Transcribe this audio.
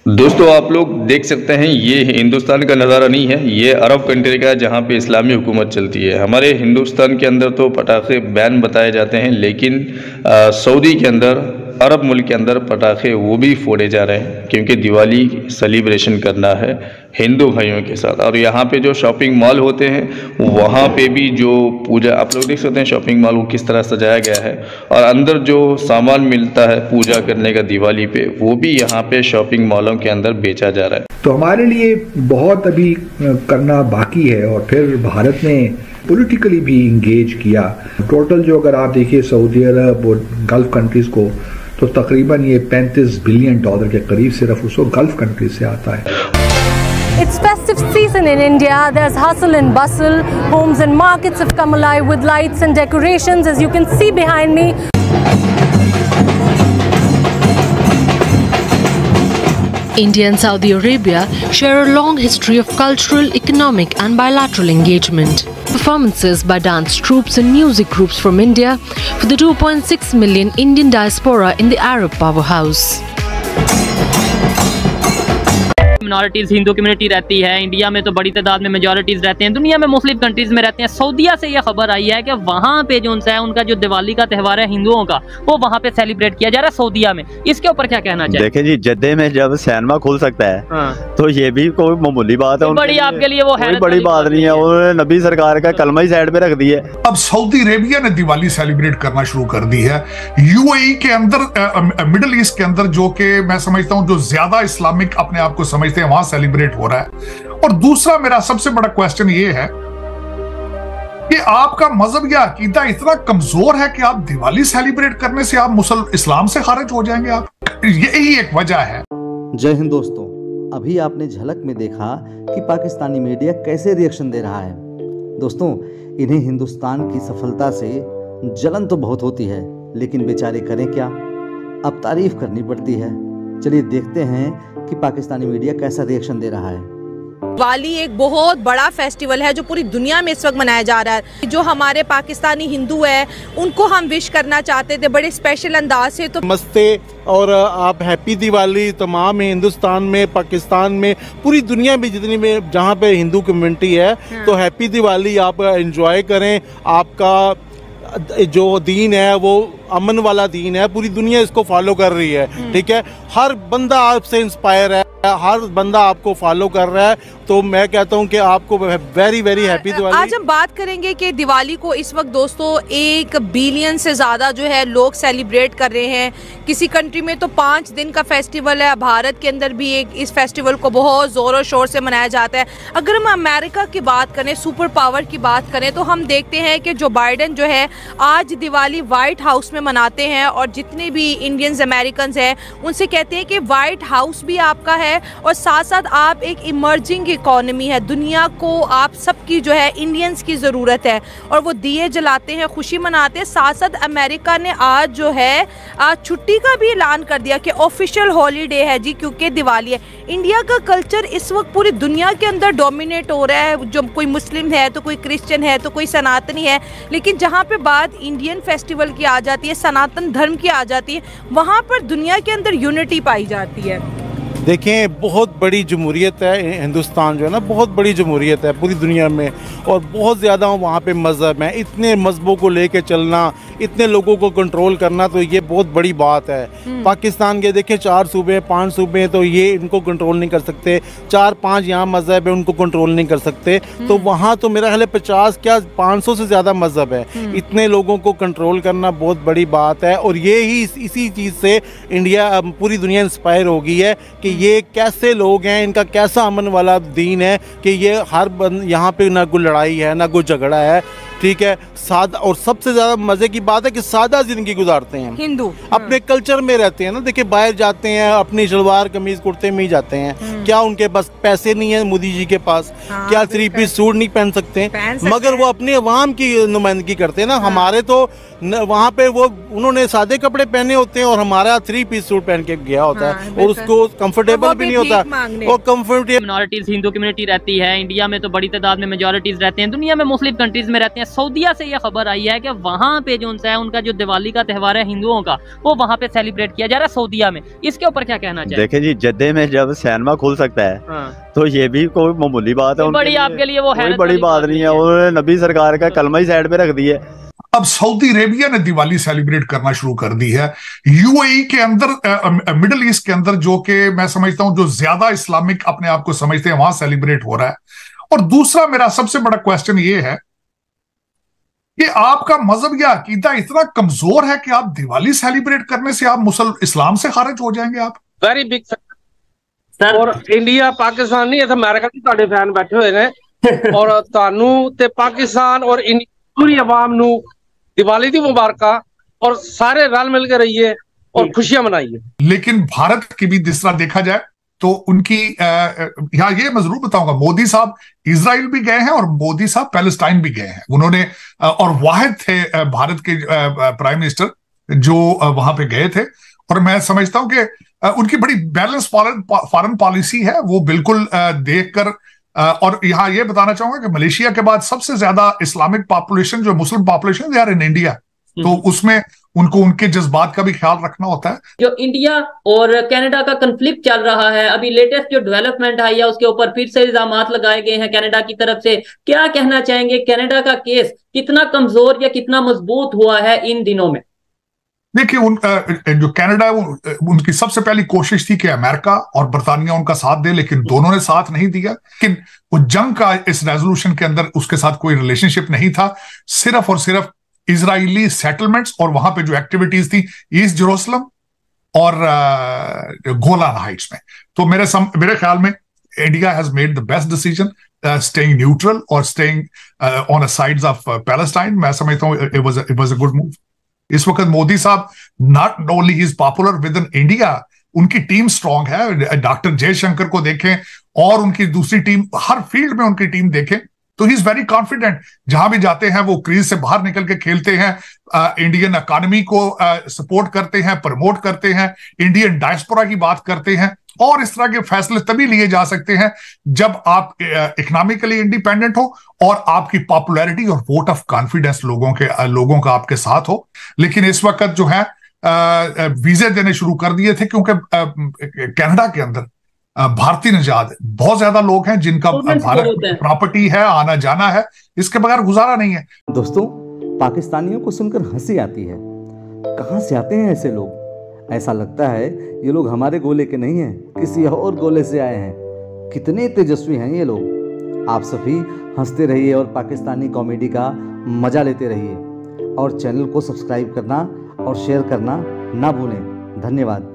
दोस्तों आप लोग देख सकते हैं ये हिंदुस्तान का नज़ारा नहीं है, ये अरब कंट्री का है जहाँ पे इस्लामी हुकूमत चलती है। हमारे हिंदुस्तान के अंदर तो पटाखे बैन बताए जाते हैं, लेकिन सऊदी के अंदर, अरब मुल्क के अंदर पटाखे वो भी फोड़े जा रहे हैं क्योंकि दिवाली सेलिब्रेशन करना है हिंदू भाइयों के साथ। और यहाँ पे जो शॉपिंग मॉल होते हैं वहाँ पे भी जो पूजा, आप लोग देख सकते हैं शॉपिंग मॉल को किस तरह सजाया गया है, और अंदर जो सामान मिलता है पूजा करने का दिवाली पे, वो भी यहाँ पे शॉपिंग मॉलों के अंदर बेचा जा रहा है। तो हमारे लिए बहुत अभी करना बाकी है, और फिर भारत ने पॉलिटिकली भी इंगेज किया। टोटल जो अगर आप देखिए सऊदी अरब और गल्फ कंट्रीज को, तो तकरीबन ये $35 बिलियन के करीब सिर्फ उसको गल्फ कंट्रीज से आता है। It's festive season in India. There's hustle and bustle. Homes and markets have come alive with lights and decorations, as you can see behind me. India and Saudi Arabia share a long history of cultural, economic and bilateral engagement. Performances by dance troupes and music groups from India for the 2.6 million Indian diaspora in the Arab powerhouse. Minorities Hindu community रहती है India में, तो बड़ी तादाद में मेजॉरिटीज़ रहते हैं, दुनिया में मुस्लिम कंट्रीज़ में रहते हैं। सऊदीया से यह खबर आई है कि वहाँ पे जो है उनका जो दिवाली का त्यौहार है हिंदुओं का, वो वहाँ पे सेलिब्रेट किया जा रहा है सऊदीया में। इसके ऊपर क्या कहना चाहिए? देखें जी, जद्दे में जब सिनेमा खुल सकता है तो ये भी कोई मामूली बात है, बड़ी आपके लिए वो है बड़ी बात नहीं है। उन्होंने नबी सरकार का कलमा ही साइड पे रख दिया है। अब सऊदी अरेबिया ने दिवाली सेलिब्रेट करना शुरू कर दी है। यूएई के अंदर, मिडिल ईस्ट के अंदर, जो कि मैं समझता हूं जो ज्यादा इस्लामिक अपने आप को समझते हैं, वहां सेलिब्रेट हो रहा है। और दूसरा मेरा सबसे बड़ा क्वेश्चन ये है कि आपका मजहब या अकीदा इतना कमजोर है कि आप दिवाली सेलिब्रेट करने से आप इस्लाम से खारिज हो जाएंगे। आप, यही एक वजह है। जय हिंद दोस्तों, अभी आपने झलक में देखा कि पाकिस्तानी मीडिया कैसे रिएक्शन दे रहा है। दोस्तों, इन्हें हिंदुस्तान की सफलता से जलन तो बहुत होती है, लेकिन बेचारे करें क्या, अब तारीफ करनी पड़ती है। चलिए देखते हैं कि पाकिस्तानी मीडिया कैसा रिएक्शन दे रहा है। दिवाली एक बहुत बड़ा फेस्टिवल है जो पूरी दुनिया में इस वक्त मनाया जा रहा है। जो हमारे पाकिस्तानी हिंदू है उनको हम विश करना चाहते थे बड़े स्पेशल अंदाज से। तो नमस्ते और आप हैप्पी दिवाली तमाम हिंदुस्तान में, पाकिस्तान में, पूरी दुनिया में जितनी में जहाँ पे हिंदू कम्युनिटी है, तो हैप्पी दिवाली आप एंजॉय करें। आपका जो दीन है वो अमन वाला दीन है, पूरी दुनिया इसको फॉलो कर रही है, ठीक है। हर बंदा आपसे इंस्पायर है, हर बंदा आपको फॉलो कर रहा है, तो मैं कहता हूं कि आपको वेरी वेरी हैप्पी दिवाली। आज हम बात करेंगे कि दिवाली को इस वक्त दोस्तों 1 बिलियन से ज़्यादा जो है लोग सेलिब्रेट कर रहे हैं। किसी कंट्री में तो 5 दिन का फेस्टिवल है, भारत के अंदर भी इस फेस्टिवल को बहुत ज़ोरों शोर से मनाया जाता है। अगर हम अमेरिका की बात करें, सुपर पावर की बात करें, तो हम देखते हैं कि जो बाइडेन जो है आज दिवाली व्हाइट हाउस में मनाते हैं, और जितने भी इंडियंस अमेरिकन हैं उनसे कहते हैं कि व्हाइट हाउस भी आपका है, और साथ साथ आप एक इमर्जिंग इकोनॉमी है, दुनिया को आप सबकी जो है इंडियंस की ज़रूरत है। और वो दिए जलाते हैं, खुशी मनाते हैं। साथ साथ अमेरिका ने आज जो है आज छुट्टी का भी ऐलान कर दिया कि ऑफिशियल हॉलीडे है जी, क्योंकि दिवाली है। इंडिया का कल्चर इस वक्त पूरी दुनिया के अंदर डोमिनेट हो रहा है। जो कोई मुस्लिम है तो कोई क्रिश्चियन है तो कोई सनातनी है, लेकिन जहाँ पे बात इंडियन फेस्टिवल की आ जाती है, सनातन धर्म की आ जाती है, वहाँ पर दुनिया के अंदर यूनिटी पाई जाती है। देखें, बहुत बड़ी जमहूरियत है हिंदुस्तान, जो है ना, बहुत बड़ी जमहूरियत है पूरी दुनिया में, और बहुत ज़्यादा वहाँ पे मज़हब है। इतने मज़हबों को लेके चलना, इतने लोगों को कंट्रोल करना, तो ये बहुत बड़ी बात है। पाकिस्तान के देखें 4 सूबे 5 सूबे, तो ये इनको कंट्रोल नहीं कर सकते। 4-5 यहाँ मज़हब है, उनको कंट्रोल नहीं कर सकते। तो वहाँ तो मेरा ख्याल है 50 क्या 500 से ज़्यादा मज़हब है। इतने लोगों को कंट्रोल करना बहुत बड़ी बात है, और ये ही इसी चीज़ से इंडिया, पूरी दुनिया इंस्पायर हो गई है कि ये कैसे लोग हैं, इनका कैसा अमन वाला दीन है कि ये यहाँ पे ना कोई लड़ाई है ना कोई झगड़ा है, ठीक है। सादा, और सबसे ज्यादा मजे की बात है कि सादा जिंदगी गुजारते हैं हिंदू, अपने कल्चर में रहते हैं ना। देखिए, बाहर जाते हैं अपनी शलवार कमीज कुर्ते में ही जाते हैं, क्या उनके पास पैसे नहीं है मोदी जी के पास? क्या 3 पीस सूट नहीं पहन सकते? मगर वो अपने अवाम की नुमाइंदगी करते हैं ना। हमारे तो वहाँ पे वो उन्होंने सादे कपड़े पहने होते हैं, और हमारा 3 पीस सूट पहन के गया होता है, और उसको कंफर्टेबल भी नहीं होता। और कंफर्टेबल मिनॉरिटीज़ हिंदू कम्युनिटी रहती है इंडिया में, तो बड़ी तादाद में मेजॉरिटीज़ रहते हैं, दुनिया में मुस्लिम कंट्रीज़ में रहते हैं। सऊदीया से ये खबर आई है कि वहां पे जो है उनका जो दिवाली का त्यौहार है हिंदुओं का, वो वहां पे सेलिब्रेट किया जा रहा है सऊदीया में। इसके ऊपर क्या कहना चाहिए? देखिए जी, जद्दे में जब सिनेमा खुल सकता है तो ये भी कोई मामूली बात है, बड़ी आपके लिए वो कोई बड़ी बात नहीं है। उन्होंने नबी सरकार का कलमा ही साइड पे रख दिया। अब सऊदी अरेबिया ने दिवाली सेलिब्रेट करना शुरू कर दी है। यूएई के अंदर, मिडिल ईस्ट के अंदर, जो कि मैं समझता हूं जो ज्यादा इस्लामिक अपने आप को समझते हैं, वहां सेलिब्रेट हो रहा है। और दूसरा मेरा सबसे बड़ा क्वेश्चन ये है कि आपका मजहब या अकीदा इतना कमजोर है कि आप दिवाली सेलिब्रेट करने से आप इस्लाम से खारिज हो जाएंगे? आप वेरी बिग सर। और इंडिया पाकिस्तान नहीं, इतना अमेरिका भी ਤੁਹਾਡੇ फैन बैठे हुए ने और ਤੁਹਾਨੂੰ ਤੇ पाकिस्तान और पूरी आवाम नू दिवाली दी मुबारक और सारे रल मिल के रहिए और खुशियां मनाइए। लेकिन भारत की भी जिस तरह देखा जाए तो उनकी यहाँ ये मैं जरूर बताऊंगा, मोदी साहब इजराइल भी गए हैं और मोदी साहब पैलेस्टाइन भी गए हैं। उन्होंने और वाहिद थे भारत के प्राइम मिनिस्टर जो वहां पे गए थे। और मैं समझता हूं कि उनकी बड़ी बैलेंस फॉरेन पॉलिसी है, वो बिल्कुल देखकर। और यहाँ ये बताना चाहूंगा कि मलेशिया के बाद सबसे ज्यादा इस्लामिक पॉपुलेशन, जो मुस्लिम पॉपुलेशन यार इन इंडिया, तो उसमें उनको उनके जज्बात का भी ख्याल रखना होता है। जो इंडिया और कनाडा का कंफ्लिक्ट चल रहा है, अभी लेटेस्ट जो डेवलपमेंट आई है उसके ऊपर फिर से इल्जामात लगाए गए हैं कनाडा की तरफ से। क्या कहना चाहेंगे, कनाडा का केस कितना कमजोर या कितना मजबूत हुआ है इन दिनों में? देखिए, जो कनाडा है उनकी सबसे पहली कोशिश थी कि अमेरिका और बरतानिया उनका साथ दे, लेकिन दोनों ने साथ नहीं दिया। लेकिन वो जंग का इस रेजोल्यूशन के अंदर उसके साथ कोई रिलेशनशिप नहीं था, सिर्फ और सिर्फ इजरायली सेटलमेंट्स और वहां पे जो एक्टिविटीज थी ईस्ट जेरूसलम और गोलान हाइट्स में। तो मेरे ख्याल में India has made the best decision, staying neutral और staying on the sides of Palestine. मैं समझता हूं it was a good move. इस वक्त मोदी साहब not only he is popular with in India, उनकी टीम स्ट्रांग है। डॉक्टर जयशंकर को देखें और उनकी दूसरी टीम, हर फील्ड में उनकी टीम देखें तो ही इज वेरी कॉन्फिडेंट। जहां भी जाते हैं वो क्रीज से बाहर निकल के खेलते हैं, इंडियन इकोनॉमी को सपोर्ट करते हैं, प्रमोट करते हैं, इंडियन डायस्पोरा की बात करते हैं। और इस तरह के फैसले तभी लिए जा सकते हैं जब आप इकोनॉमिकली इंडिपेंडेंट हो और आपकी पॉपुलैरिटी और वोट ऑफ कॉन्फिडेंस लोगों का आपके साथ हो। लेकिन इस वक्त जो है वीजे देने शुरू कर दिए थे, क्योंकि कनाडा के अंदर भारतीय नजाद बहुत ज्यादा लोग हैं जिनका भारत प्रॉपर्टी है, आना जाना है, इसके बगैर गुजारा नहीं है। दोस्तों, पाकिस्तानियों को सुनकर हंसी आती है। कहां से आते हैं ऐसे लोग? ऐसा लगता है ये लोग हमारे गोले के नहीं हैं, किसी और गोले से आए हैं। कितने तेजस्वी हैं ये लोग। आप सभी हंसते रहिए और पाकिस्तानी कॉमेडी का मजा लेते रहिए। और चैनल को सब्सक्राइब करना और शेयर करना ना भूलें। धन्यवाद।